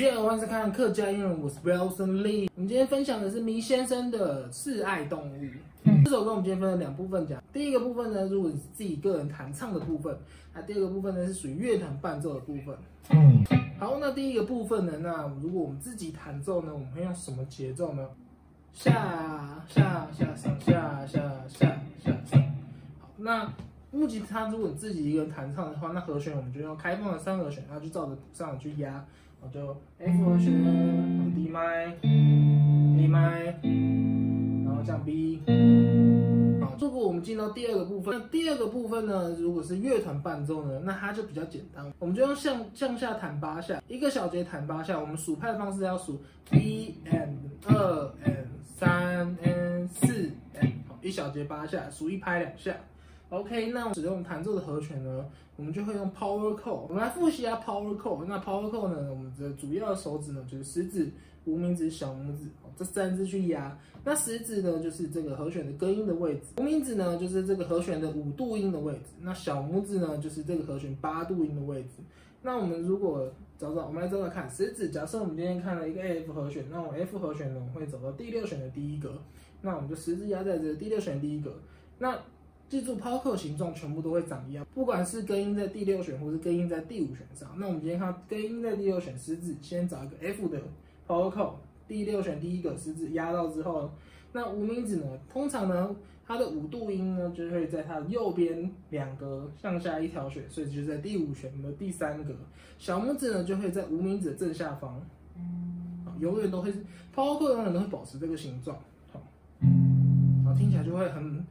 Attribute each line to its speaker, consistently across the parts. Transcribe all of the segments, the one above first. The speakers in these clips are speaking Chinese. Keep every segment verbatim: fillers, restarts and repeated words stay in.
Speaker 1: 耶，我是看客家英文，我是 Wilson Lee。我们今天分享的是迷先生的《示爱动物》。这首歌我们今天分了两部分讲。第一个部分呢，如果是自己个人弹唱的部分；那第二个部分呢，是属于乐团伴奏的部分。好，那第一个部分呢，那如果我们自己弹奏呢，我们会用什么节奏呢？下下下上下下下下上。好，那目前它如果你自己一个人弹唱的话，那和弦我们就用开放的三和弦，然后就照着谱上去压，我就 F 和弦，然后 D 麦 A 麦，然后降 B。好，如果我们进到第二个部分，那第二个部分呢，如果是乐团伴奏呢，那它就比较简单，我们就用向向下弹八下，一个小节弹八下。我们数拍的方式要数一 and 二 and 三 and 四 and， 好，一小节八下，数一拍两下。OK， 那使用弹奏的和弦呢，我们就会用 power chord。我们来复习一下 power chord。那 power chord 呢，我们的主要的手指呢就是食指、无名指、小拇指，这三支去压。那食指呢就是这个和弦的根音的位置，无名指呢就是这个和弦的五度音的位置，那小拇指呢就是这个和弦八度音的位置。那我们如果找找，我们来找找看，食指，假设我们今天看了一个 F 和弦，那我 F 和弦呢，我会走到第六弦的第一格，那我们就食指压在这个第六弦的第一格。那记住 power chord 形状全部都会长一样，不管是根音在第六弦，或是根音在第五弦上。那我们今天看根音在第六弦，食指先找一个 F 的 power chord， 第六弦第一个食指压到之后，那无名指呢，通常呢它的五度音呢就会在它的右边两格向下一条弦，所以就在第五弦的第三格。小拇指呢就会在无名指的正下方，永远都会 power chord 永远都会保持这个形状，好，好，听起来就会很。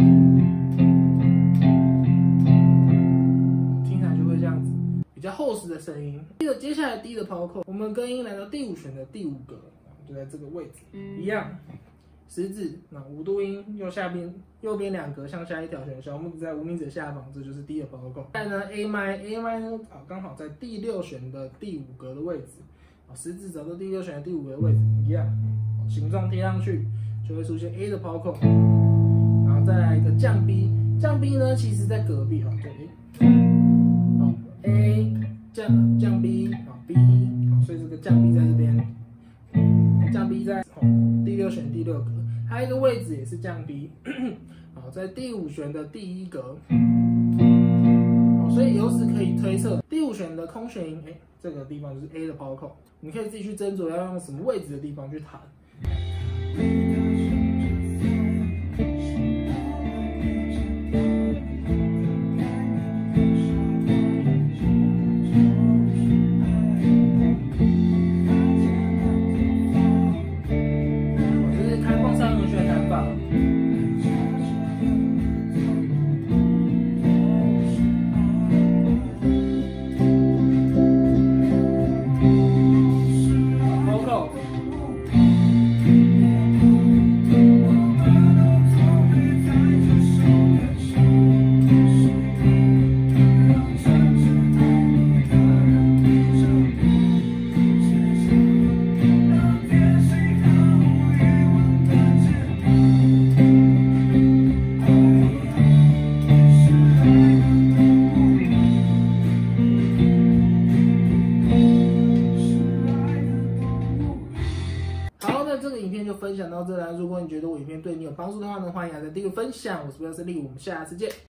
Speaker 1: 比较厚实的声音。接下来 D 的 power chord， 我们根音来到第五弦的第五格，就在这个位置，一样，食指那五度音右下边右边两格向下一条弦，小拇指在无名指下方，这就是 D 的 power chord。再来呢 A 麦 A 麦呢啊刚好在第六弦的第五格的位置，啊食指找到第六弦的第五格的位置，一样，形状贴上去就会出现 A 的 power chord。然后再来一个降 B， 降 B 呢其实在隔壁啊，这里。A 降降 B 好 B 好，所以这个降 B 在这边，降 B 在第六弦第六格，还有一个位置也是降 B， 好在第五弦的第一格，好，所以由此可以推测第五弦的空弦音，哎，这个地方就是 A 的 power chord， 你可以自己去斟酌要用什么位置的地方去弹。这个影片就分享到这啦。如果你觉得我影片对你有帮助的话呢，欢迎来在订阅分享。我是Wilson Lee，我们下次见。